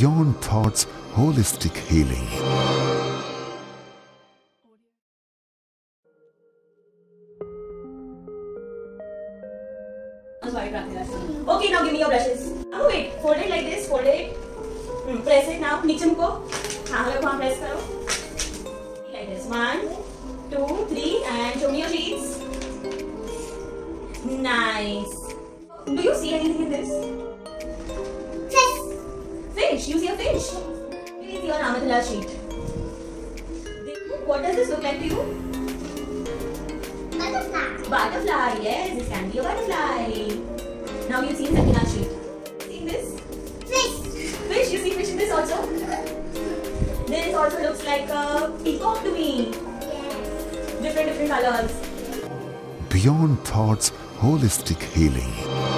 Beyond Thoughts Holistic Healing. Okay, now give me your brushes. Oh wait, fold it like this, fold it. Press it now. नीचे मुको. हाँ वहाँ press करो. Like this. 1, 2, 3, and show me your sheets. Nice. Do you see anything in this? Fish. You see a fish? Here is your Amatala sheet. What does this look like to you? Butterfly. Butterfly. Yes, this can be a butterfly. Now you see Sakina sheet. See this? Fish. Fish. You see fish in this also? This also looks like a peacock to me. Yes. Different colors. Beyond Thoughts Holistic Healing.